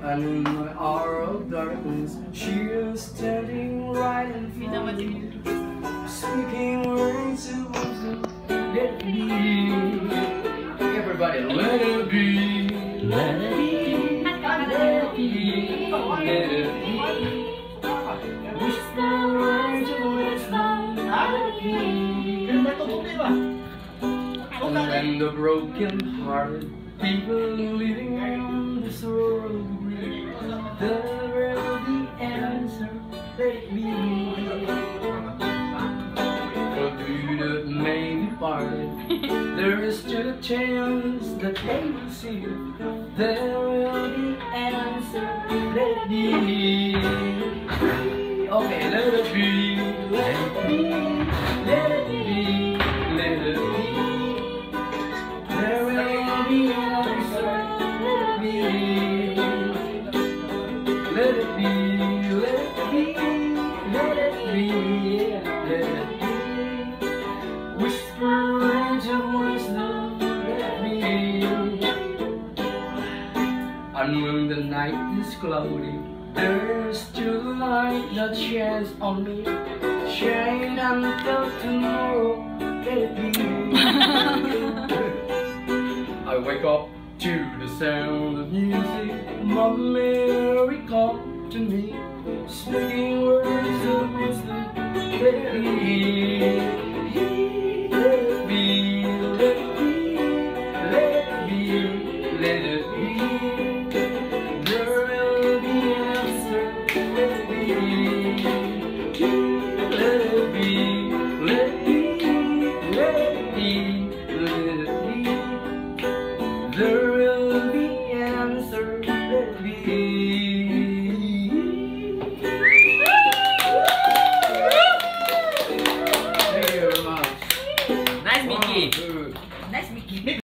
And in my hour of darkness, she is standing right in front of me, speaking words of wisdom. Let it be. Everybody, let it be. Let it be. Let it be. Let it be. Whisper words of wisdom. Let it be. And the broken-hearted people living in this world agree there will be answer. Let it be. For through that may be parted, there is still a chance that they will see it. There will be answer. Let it be. Okay, let it be. Let it be. Let it be. Let it be. There will be answer. Let it be. Let it be. Let it be. Let it be. Let it be. Whisper words of wisdom. Let it be. And when the night is cloudy, there's still a light that shines on me. Shine until tomorrow. Let it be. I wake up to the sound of music. My Mary called to me, speaking words of wisdom. Let it be. Let it be. Let it be. Let it be. Let it be. There will be answer. Let it be. Let it be. Let it be. Let it be. Let it be. There will be answer. Let it be. Thank you very much. Nice, Mickey. 1, 2,